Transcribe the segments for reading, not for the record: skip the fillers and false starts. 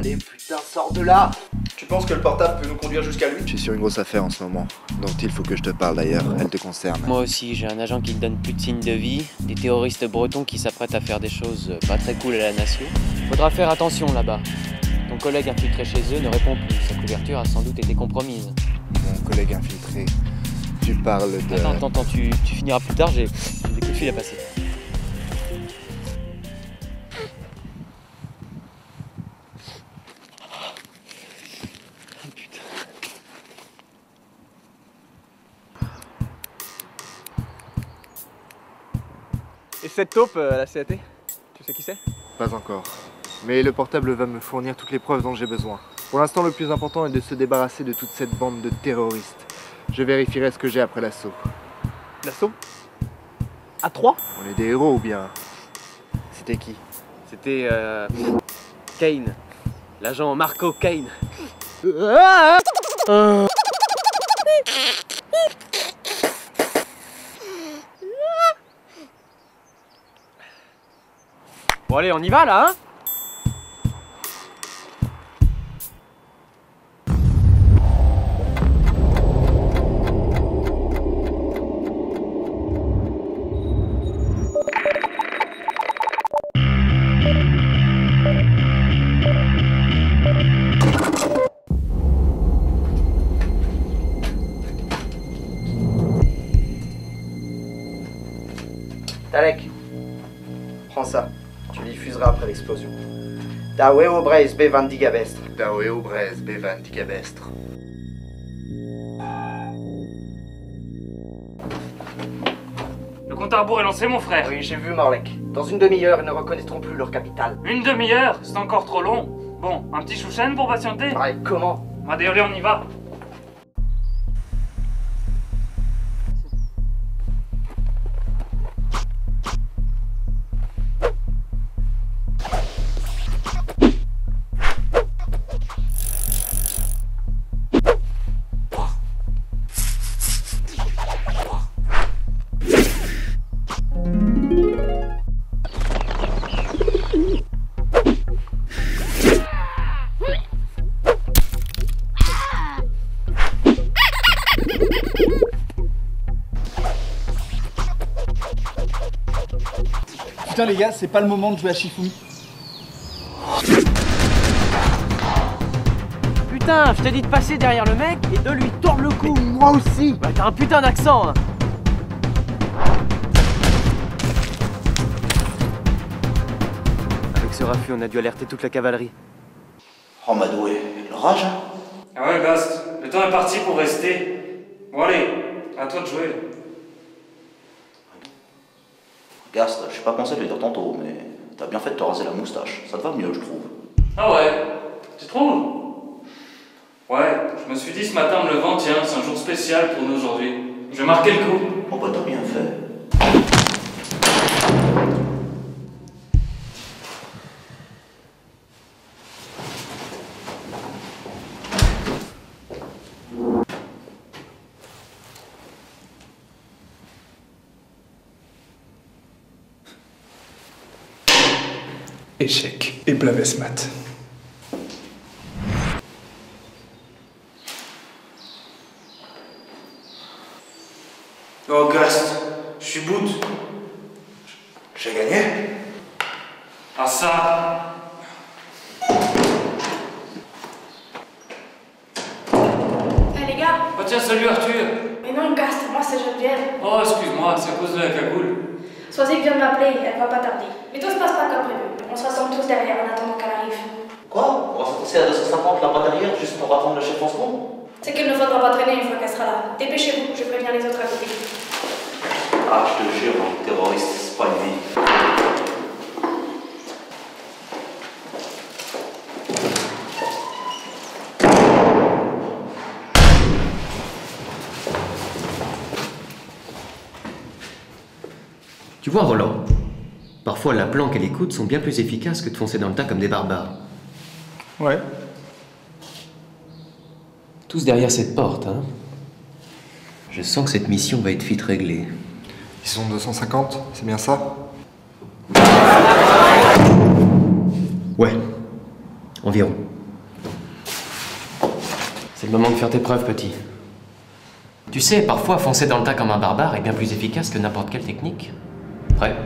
Allez, putain, sors de là! Tu penses que le portable peut nous conduire jusqu'à lui? Je suis sur une grosse affaire en ce moment, dont il faut que je te parle d'ailleurs, elle te concerne. Moi aussi, j'ai un agent qui ne donne plus de signes de vie, des terroristes bretons qui s'apprêtent à faire des choses pas très cool à la nation. Faudra faire attention là-bas. Ton collègue infiltré chez eux ne répond plus, sa couverture a sans doute été compromise. Mon collègue infiltré, tu parles de... Attends, tu finiras plus tard, j'ai des coups de fil à passer. Et cette taupe, la CAT, tu sais qui c'est? Pas encore. Mais le portable va me fournir toutes les preuves dont j'ai besoin. Pour l'instant, le plus important est de se débarrasser de toute cette bande de terroristes. Je vérifierai ce que j'ai après l'assaut. L'assaut? À 3? On est des héros ou bien... C'était qui? C'était Kane, l'agent Marco Kane. Bon allez, on y va là, hein? Talek, prends ça. Tu diffuseras après l'explosion. Dawe Obrez Bevan Digabestre. Dawe Obrez Bevan Digabestre. Le compte à rebours est lancé, mon frère. Oui, j'ai vu Morlek. Dans une demi-heure, ils ne reconnaîtront plus leur capitale. Une demi-heure, c'est encore trop long. Bon, un petit chouchen pour patienter. Ouais, comment? Allez, on y va. Putain les gars, c'est pas le moment de jouer à Shifumi. Putain, je t'ai dit de passer derrière le mec et de lui tordre le cou. Moi aussi! Bah t'as un putain d'accent, hein. Avec ce raffut, on a dû alerter toute la cavalerie. Oh Madoué, le rage hein? Ah ouais, Gast, le temps est parti pour rester. Bon allez, à toi de jouer. Gast, je sais pas pensé de le dire tantôt, mais t'as bien fait de te raser la moustache. Ça te va mieux, je trouve. Ah ouais, tu trouves? Ouais, je me suis dit ce matin en me levant, tiens, c'est un jour spécial pour nous aujourd'hui. Je vais marquer le coup. Oh bah t'as bien fait. Échec et blavesmat. Oh Gast, je suis bout. J'ai gagné? Ah ça. Eh les gars! Oh tiens, salut Arthur. Mais non, Gast, moi c'est Geneviève. Oh excuse-moi, c'est à cause de la cagoule. Soisy vient de m'appeler, elle va pas tarder. Mais tout se passe pas comme prévu. On se rassemble tous derrière en attendant qu'elle arrive. Quoi? On va s'attosser à 250 là-bas derrière juste pour attendre le chef en second? C'est qu'il ne faudra pas traîner une fois qu'elle sera là. Dépêchez-vous, je préviens les autres à côté. Ah, je te jure, hein, terroriste, c'est pas une vie. Tu vois, Roland, parfois la planque et les coudes sont bien plus efficaces que de foncer dans le tas comme des barbares. Ouais. Tous derrière cette porte, hein. Je sens que cette mission va être vite réglée. Ils sont 250, c'est bien ça? Ouais, environ. C'est le moment de faire tes preuves, petit. Tu sais, parfois, foncer dans le tas comme un barbare est bien plus efficace que n'importe quelle technique. Prêt?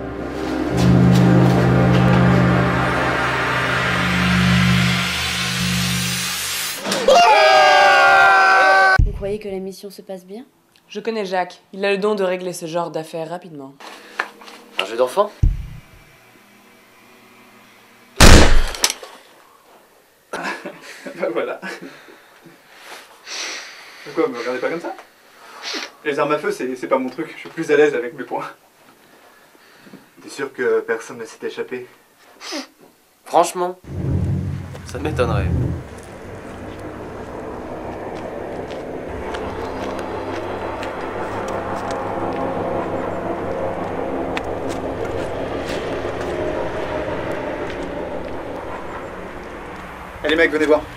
Vous croyez que la mission se passe bien? Je connais Jacques. Il a le don de régler ce genre d'affaires rapidement. Un jeu d'enfant? Bah voilà. Pourquoi, me regardez pas comme ça? Les armes à feu, c'est pas mon truc. Je suis plus à l'aise avec mes poings. T'es sûr que personne ne s'est échappé? Franchement, ça m'étonnerait. Allez mecs, venez voir.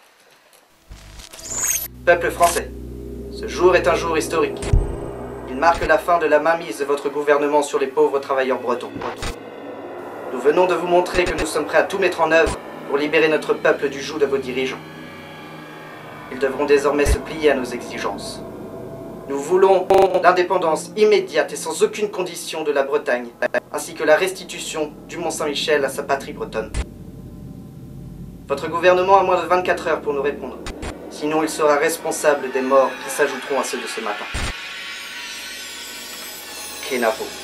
Peuple français, ce jour est un jour historique. Il marque la fin de la mainmise de votre gouvernement sur les pauvres travailleurs bretons. Nous venons de vous montrer que nous sommes prêts à tout mettre en œuvre pour libérer notre peuple du joug de vos dirigeants. Ils devront désormais se plier à nos exigences. Nous voulons l'indépendance immédiate et sans aucune condition de la Bretagne, ainsi que la restitution du Mont-Saint-Michel à sa patrie bretonne. Votre gouvernement a moins de 24 heures pour nous répondre. Sinon, il sera responsable des morts qui s'ajouteront à ceux de ce matin. Kenavo.